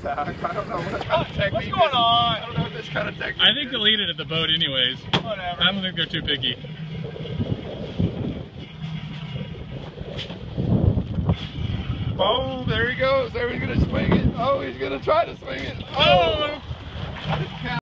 attack. I don't know what kind of technique. What's going on? I don't know what this kind of technique. I think they'll eat it at the boat anyways. Whatever. I don't think they're too picky. Oh, there he goes. There he's gonna swing it. Oh, he's gonna try to swing it. Oh.